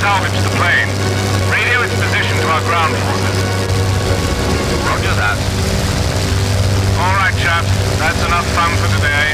salvage the plane. Radio its position to our ground forces. Roger that. All right, chaps. That's enough fun for today.